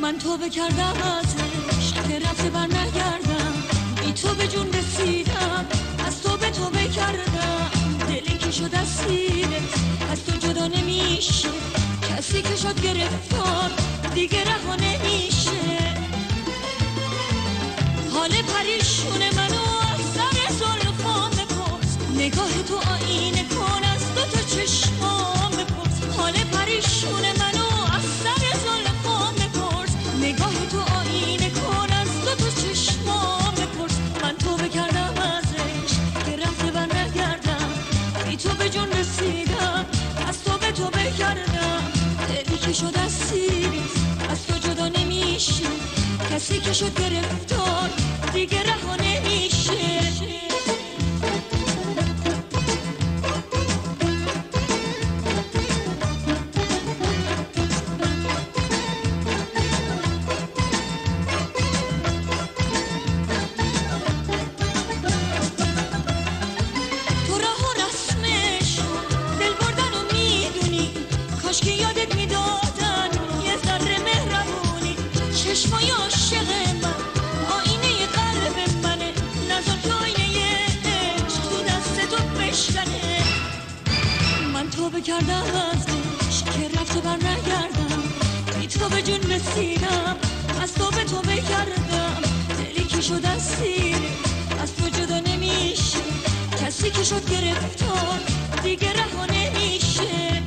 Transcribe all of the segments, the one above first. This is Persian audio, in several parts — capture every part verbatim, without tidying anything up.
من توبه کردم ازش که رفته بر نگردم، بی تو به جون رسیدم، از تو به توبه کردم. دلی که شد اسیره از تو جدا نمیشه، کسی که شد گرفتار دیگه رها نمیشه. حال پریشون منو از سر زلفام بپرس، نگاه تو آینه کن از دو تا چشمام بپرس. حال پریشون منو از سر زلفام بپرس، نگاه تو آینه کن از دو تا چشمام بپرس. من توبه کردم ازش که رفته بر نگردم، بی تو به جون رسیدم، از تو به توبه کردم. دلی که شد اسیری از تو جدا نمیشه، کسی که شد گرفتار دیگه رها نمیشه. تو راه و رسمش دل بردن و میدونی، کاش که یادت میدادن یه ذره مهربونی. چشمای عاشق من آینه قلب منه، نظر که آینه عشق تو دست تو بشکنه. من توبه کردم ازش که رفته بر نگردم، بی تو به جون رسیدم، از تو به توبه کردم. دلی که شد اسیره از تو جدا نمیشه، کسی که شد گرفتار دیگه رها نمیشه.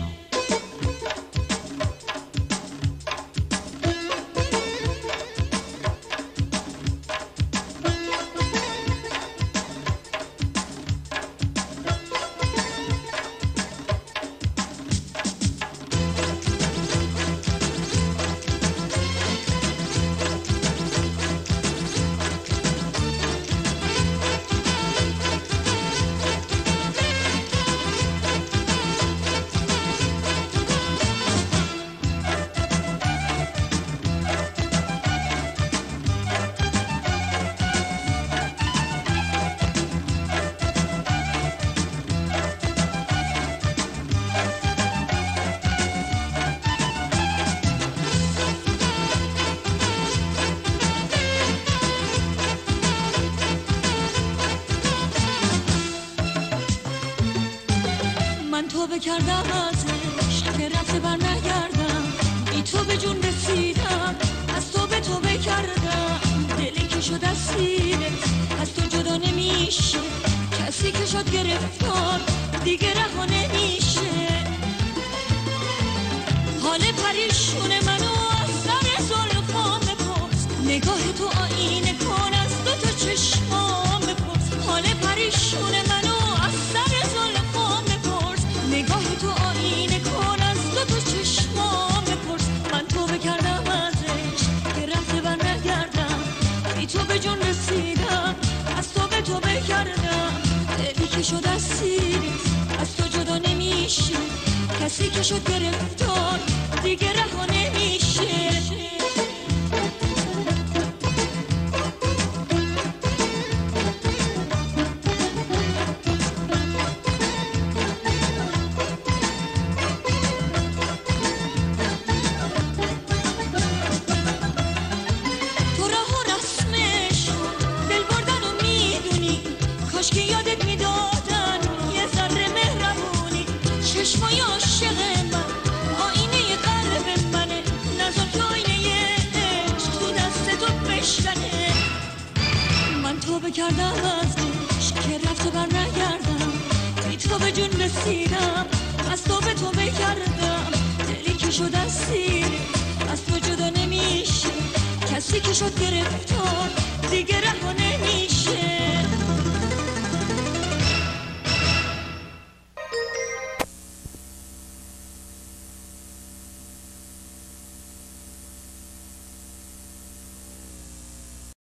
توبه کردم ازش که رفته بر نگردم، بی تو به جون رسیدم، از تو به توبه کردم. دلی که شد اسیره از تو جدا نمیشه، کسی که شد گرفتار دیگه رها نمیشه. حال پریشون منو از سر زلفام بپرس، نگاه تو آینه کن از دو تا چشمام بپرس. حال پریشون منو از سر زلفام بپرس، نگاه تو آینه کن از دو تا چشمام بپرس. من توبه کردم ازش که رفته بر نگردم، بی تو به جون رسیدم، از تو به توبه کردم. دلی که شد اسیری از تو جدا نمیشه، کسی که شد گرفتار دیگه رها نمیشه. کاش که یادت میدادن یه ذره مهربونی. چشمای عاشق من آینه قلب منه، نظر که آینه عشق تو دست تو بشکنه. من توبه کردم ازش که رفته بر نگردم، بی تو به جون رسیدم، از تو به توبه کردم. دلی که شد اسیره از تو جدا نمیشه، کسی که شد گرفتار دیگه رها نمیشه.